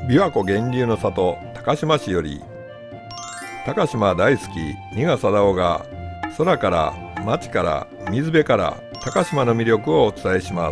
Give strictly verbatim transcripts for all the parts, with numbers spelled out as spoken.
琵琶湖源流の里高島市より、高島大好き仁賀貞夫が空から町から水辺から高島の魅力をお伝えします。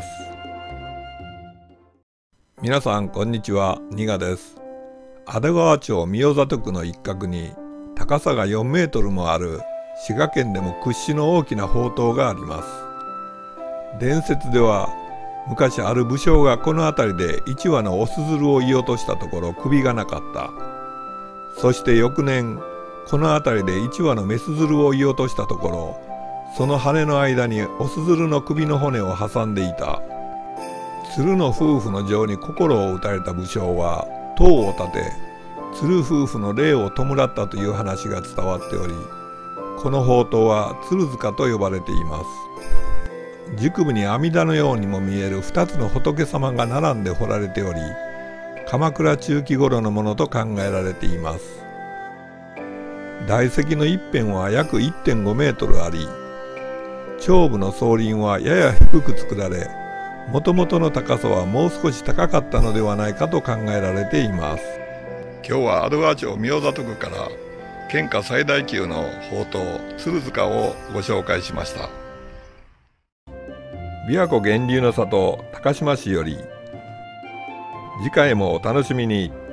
皆さんこんにちは、仁賀です。安倍川町三代里区の一角に高さがよんメートルもある滋賀県でも屈指の大きな宝塔があります。伝説では昔ある武将がこの辺りでいち羽のオス鶴を射落としたところ首がなかった。そして翌年この辺りでいち羽のメス鶴を射落としたところ、その羽の間にオス鶴の首の骨を挟んでいた。鶴の夫婦の情に心を打たれた武将は塔を建て、鶴夫婦の霊を弔ったという話が伝わっており、この宝塔は鶴塚と呼ばれています。軸部に阿弥陀のようにも見えるふたつの仏様が並んで彫られており、鎌倉中期頃のものと考えられています。大石の一辺は約 いってんごメートルあり、頂部の総輪はやや低く作られ、もともとの高さはもう少し高かったのではないかと考えられています。今日は安堵川町三代里区から県下最大級の宝塔鶴塚をご紹介しました。琵琶湖源流の里高島市より、次回もお楽しみに。